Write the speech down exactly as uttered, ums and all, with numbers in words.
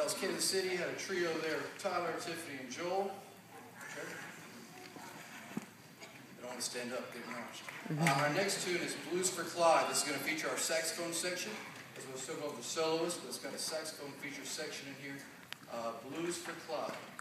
was Kansas City, had a trio there, Tyler, Tiffany, and Joel. Okay. They don't want to stand up, get acknowledged. Uh, our next tune is Blues for Clyde. This is going to feature our saxophone section, as we'll still go over the soloist, but it's got a saxophone feature section in here. Uh, Blues for Clyde.